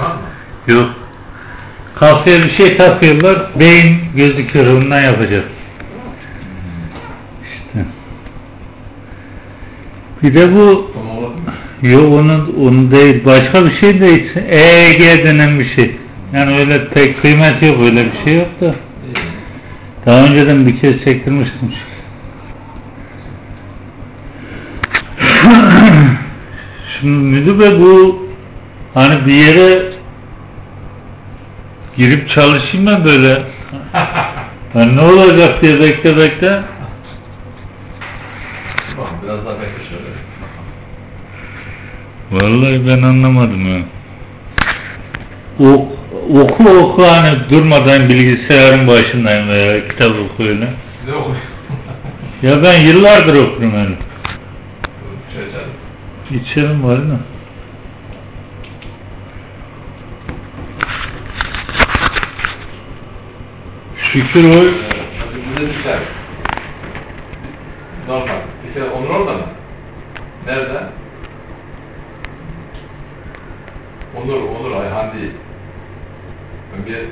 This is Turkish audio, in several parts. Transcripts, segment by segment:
mı? Yok. Kafaya bir şey takıyorlar, beyin gözüküyor, ondan yapacağız. İşte. Bir de bu, yok onu değil, başka bir şey de EEG denen bir şey. Yani öyle pek kıymet yok, öyle bir şey yok da. Daha önceden bir kez çektirmiştim. Şimdi müdür bey, bu hani bir yere girip çalışayım ben böyle. Yani ne olacak diye bekle. Biraz daha bekle şöyle. Vallahi ben anlamadım ya. Oku hani durmadan bilgisayarın başındayım veya kitap okuyorum. Ne okuyor? Ya ben yıllardır okurum yani. Şey İçerim var mı? Şükür o. Bize düşer. Normal. Bir kere Onur orada mı? Nerede? Onur Ayhan değil. Ben bir...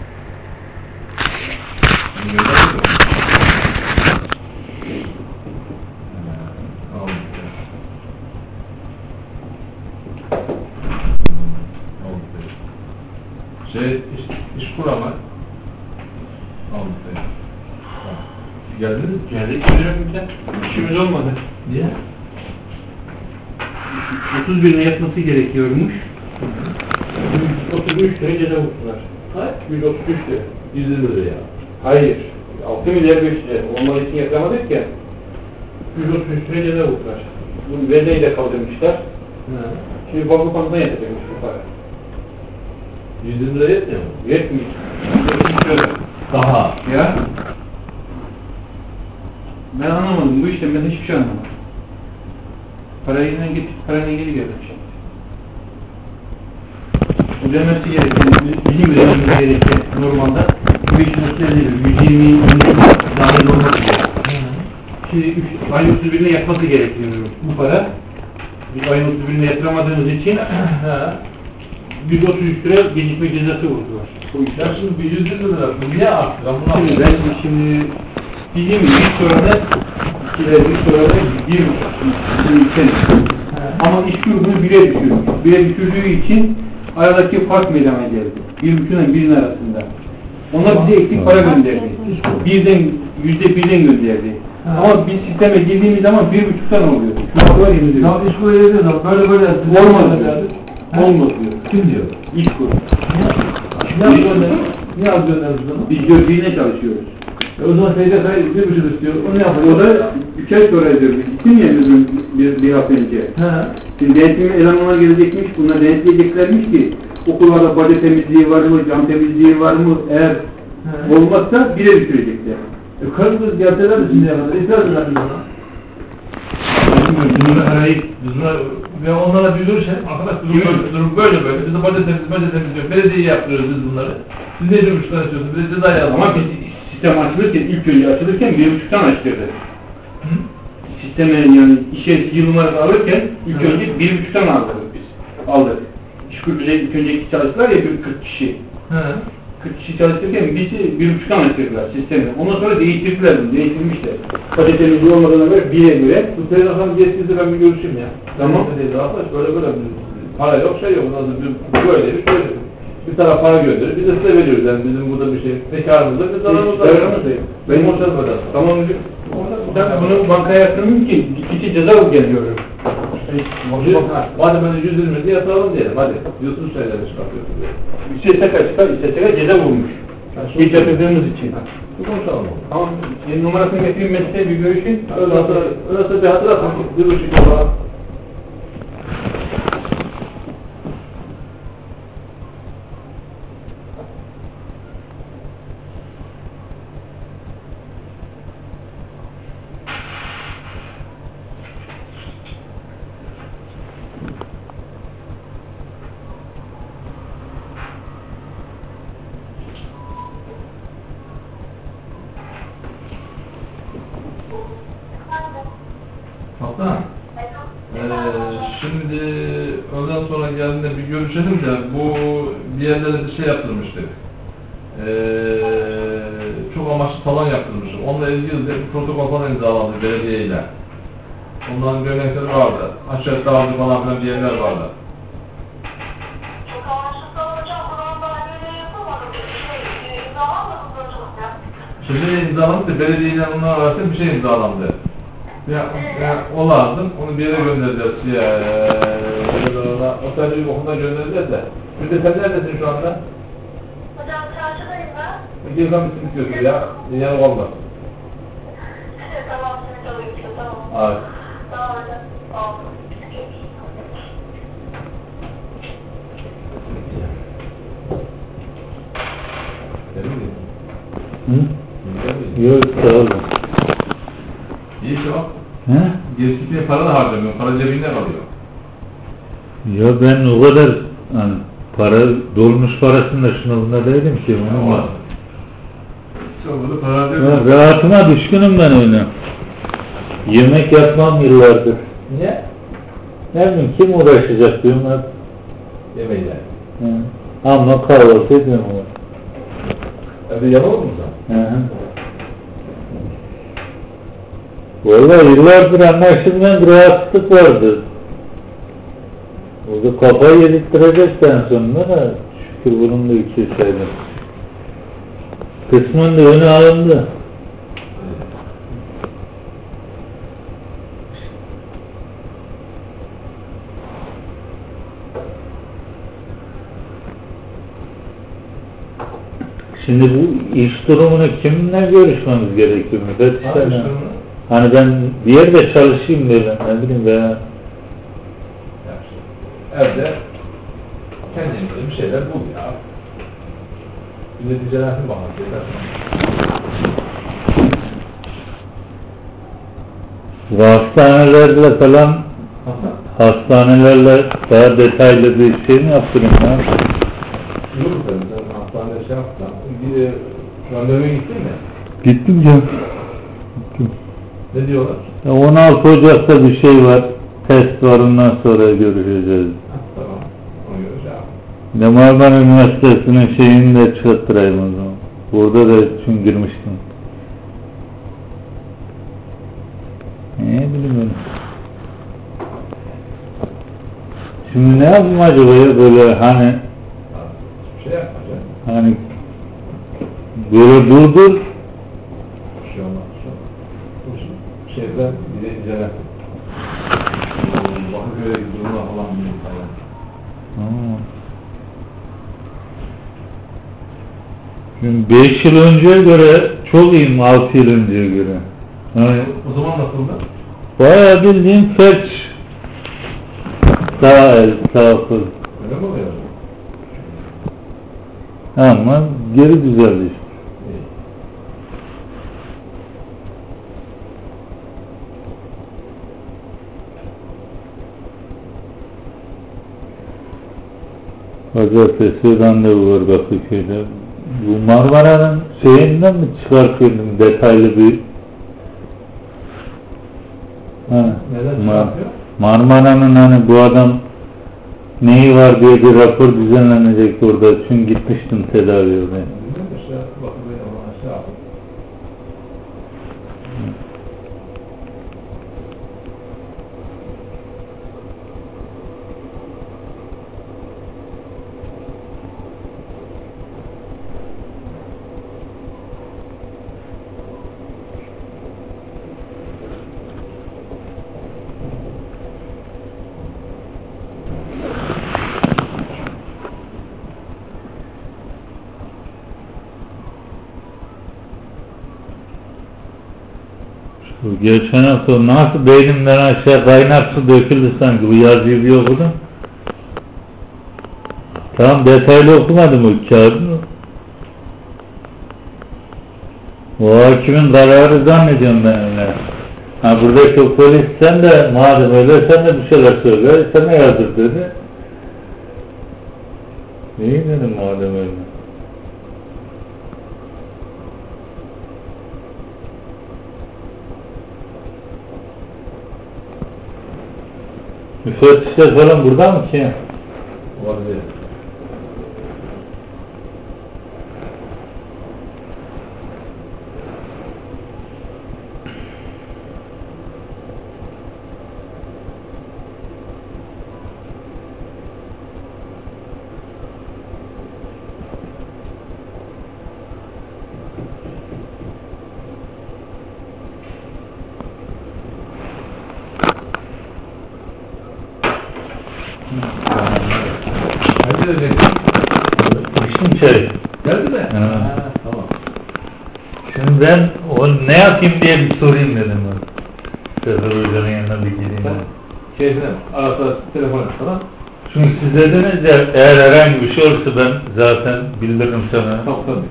iş kurama. Geldiniz mi? Geldik. İşimiz olmadı. Niye? 31'ine yatması gerekiyormuş. 133 lira ceza vurdular. Kaç? 133 lira. 120 lira ya. Hayır. 6 milyar 5 lira. Olmadığı için yapamadık ya. 133 lira ceza vurdular. Bunu verdeyi de kaldırmışlar. Şimdi banka konudan yatacakmış bu para. 120 lira yetmiyor mu? Yetmiyor. Daha. Ya. Ben anlamadım. Bu işten ben hiçbir şey anlamadım. Parayla gittik, parayla geri geldik şimdi. Ödemesi gereken, bizim ödememiz gereken normalde 550 dahil olması gerekiyor. Şimdi ayın 31'ine yatması gerekiyor bu para. Biz ayın 31'ine yatıramadığımız için 133 lira gecikme cezası vurdular. Bu işler şimdi bir 120 lira. Bu niye arttı? Şimdi bizim ilk sorada bir ama iş grubunu 1'e düşürmüş. 1'e düşürdüğü için aradaki fark meydana geldi. 1,5 ile 1'in arasında. Onlar bize eksik para gönderdi. %1'den gönderdi. Ama biz sisteme girdiğimiz zaman 1,5'tan oluyor. Şu var yemin ediyorum. Ya iş grubu ediyorlar. Böyle olmaz diyor. Olmaz diyor. Kim diyor? İş grubu. Niye az gönderdiniz onu? Biz gözlüğüne çalışıyoruz. O zaman SGK 1,5 istiyor. Onu yapıyor. O da 3 ay sonra diyor. Gittim ya bir hafta önce. Şimdi denetleme elemanlar gelecekmiş. Bunlar denetleyeceklermiş ki okullarda baca temizliği var mı, cam temizliği var mı? Eğer olmazsa 1'e düşürecekler. Karınız gelseler mi şimdiye kadar? İtiraz eder mi bana? Bunu arayıp ve onlara duyururken arkadaş durum böyle. Biz de baca temizliyor. Belediye yaptırıyoruz biz bunları. Siz ne 1,5'tan açıyorsunuz? Bir de ceza yazın. ama biz sistem açılırken, ilk önce açılırken 1,5'tan açtırdı. Sisteme yani işe yıl numarası alırken ilk önce 1,5'tan aldık biz. Aldık. İşkur bize ilk önceki çalıştılar ya 40 kişi. 40 kişi çalıştırırken bizi 1,5'tan açtırdılar sistemi. Ondan sonra değiştirdiler bunu, değiştirmişler. Paketemizde olmadan evvel 1'e göre. Bu sene hanım geçtiğinde ben bir görüşeyim ya. Tamam. Arkadaş böyle para yok şey yok. Böyleymiş böyle. Bir taraf para gönderir. Biz de size veriyoruz yani bizim burada bir şey. Ne karımız var ne zararımız var. Benim ortada böyle. Tamam hocam. Sen bunu bankaya yatırmış ki kişi ceza geliyor. Madem ben 120 diye yatıralım diyelim. Hadi. Diyorsunuz şeyleri çıkartıyorsunuz. İstese ceza bulmuş. Geç yatırdığımız için. Bu konuşalım. Tamam. Yeni numarasını getireyim mesleğe bir görüşün. Öyleyse bir hatırlatın. 1,5 olarak. Baksana. geldiğinde bir görüşelim de bu bir yerlere bir şey yaptırmıştık. Çok amaçlı salon yaptırmışım. Onunla ilgili de bir protokol falan imzalandı belediyeyle. Onların görenekleri vardı. Aşağı dağıldı falan filan bir yerler vardı. Çok amaçlı salon hocam. Bunun daha öyle yapamadım. İmzalamadınız hocam. Şimdi imzalandı da belediyeyle onlar arasında bir şey imzalandı. O lazım. Onu bir yere göndereceğiz. Otelde bir okulda göndereceğiz de. Bir de sen neredesin şu anda? Hocam çarşıdayım ben. Girden bir simit götür ya. Yanık olmaz. Tamam, simit alayım işte, tamam. Evet. Tamam hocam. Tamam. Hı? Yok sağ olun. İyi şu an. He? Gerçekten para da harcamıyorum. Para cebinde kalıyor. Ya ben o kadar hani para dolmuş parasında şununda değilim ki onun var. Çok burada para harcamıyorum. Rahatıma düşkünüm ben öyle. Yemek yapmam yıllardır. Niye? Ne bileyim kim uğraşacak diyorlar. Yemeğiyle. Ama kahvaltı ediyorum ama. Evde yanılır mı sen? Hı hı. Vallahi yıllardır anlaşılmayan bir rahatsızlık vardı. O da kafayı yedirttirecekten sonra da şükür bunun da iki saydım. Kısmen de önü alındı. Şimdi bu iş durumunu kiminle görüşmemiz gerekiyor müfettiş? Hani ben bir yerde çalışayım böyle ne bileyim veya Evde kendine bir şeyler bul ya. Bir neticelensin bakalım. bu hastanelerle falan hastanelerle daha detaylı bir şey mi yaptırayım ya? Yok tabii sen hastanede şey yapsan. Randevuya gittin mi? Gittim canım. Gittim. Ne diyorlar? 16 Ocak'ta bir şey var. Test var ondan sonra görüşeceğiz. Tamam. Onu göreceğim. Ne Marmara Üniversitesi'nin şeyini de çıkarttırayım o zaman. Burada da çünkü girmiştim. Ne bileyim ben. Şimdi ne yapayım acaba ya böyle hani Bir şey yapmayacağım. hani böyle durdur. Bir şey olmaz. Bu şeyden bir de incelensin. Bakıköy'e durumlar falan bir falan. Şimdi 5 yıl önceye göre çok iyiyim 6 yıl önceye göre. Yani O zaman nasıldı? bayağı bildiğin felç. Sağ el, sağ kol. Öyle mi oluyor? Ama geri düzeldi işte. İyi. Pazartesi randevu var Bakırköy'de. Bu Marmara'nın şeyinden mi çıkartıyordum detaylı bir Neden çıkartıyor? Marmara'nın hani bu adam neyi var diye bir rapor düzenlenecekti orada. Çünkü gitmiştim tedaviye oraya. Bilmiyorum işte Bakıköy'e olan şey yaptım. Bu geçen hafta nasıl beynimden aşağı kaynak su döküldü sanki. Bu yazıyı bir okudum. Tam detaylı okumadım o kağıdını. O hakimin kararı zannediyorum ben öyle. Ha buradaki o polis sen de madem öyle sen de bir şeyler söyle. Sen ne yazdır dedi. İyi dedim madem öyle. Müfettişler falan burada mı ki? Geleceksin. İçtim çay. Geldi mi? Ha. Tamam. Şimdi ben o ne yapayım diye bir sorayım dedim ben. Sefer Hoca'nın yanına bir gideyim. Keyfine arada telefon et sana. Çünkü siz dediniz ya, eğer herhangi bir şey olursa ben zaten bildiririm sana. Tamam tabii.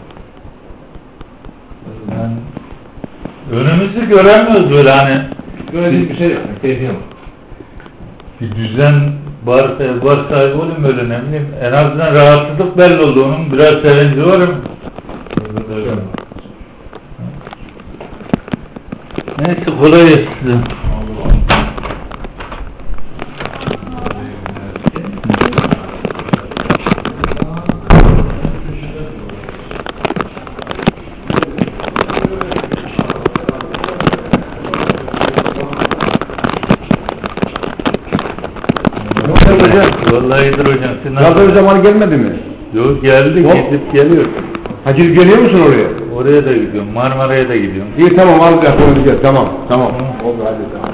Yani, önümüzü göremiyoruz böyle hani. Görecek bir şey yok. Keyfine bak. Bir düzen var sahibi olayım böyle ne bileyim. En azından rahatsızlık belli oldu onun. Biraz sevinci varım. Neyse kolay gelsin size. Vallahi iyidir hocam. Zafer zamanı gelmedi mi? Yok geldi, Yok. gidip geliyor. Ha gidip geliyor musun oraya? Oraya da gidiyorum, Marmara'ya da gidiyorum. İyi tamam al telefonu gel tamam. Oldu hadi tamam.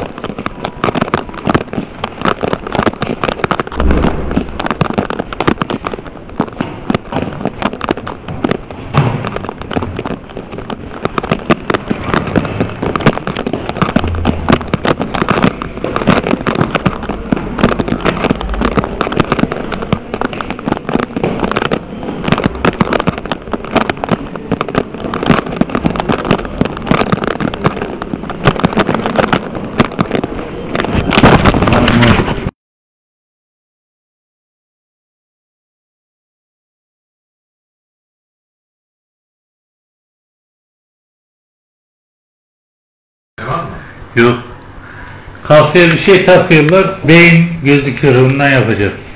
Devam mı? Yok. Kafaya bir şey takıyorlar, beyin gözüküyor, ondan yapacağız.